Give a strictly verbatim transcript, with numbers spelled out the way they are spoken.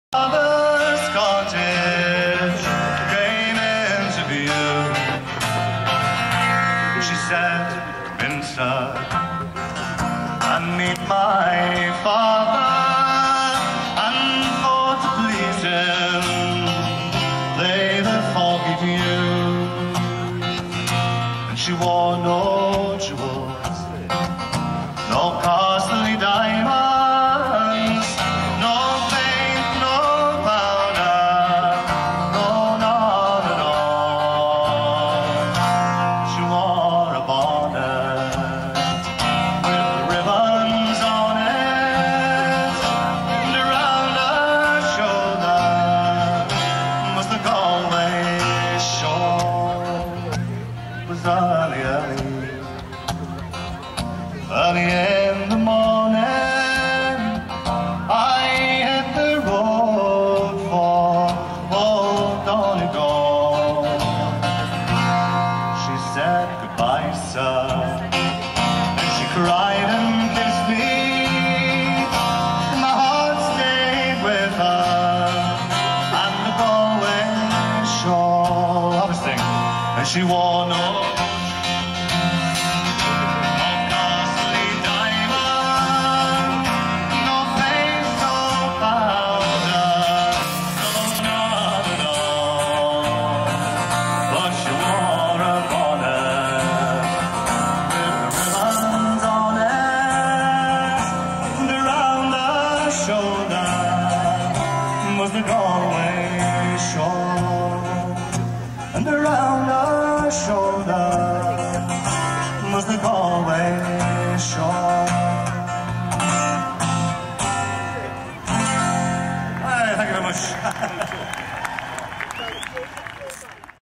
Father's cottage came into view. She said, "Come inside and meet my father." And for to please him, play the foggy view. And she wore no jewels, no costly diamonds. Early, early, early in the morning, I hit the road for old Donegal. She said, "Goodbye, sir," and she cried and kissed me. My heart stayed with her, and the Galway Shawl, I was singing, and she wore no was the Galway Shawl, and around her shoulder was the Galway Shawl. Hi, thank you very much.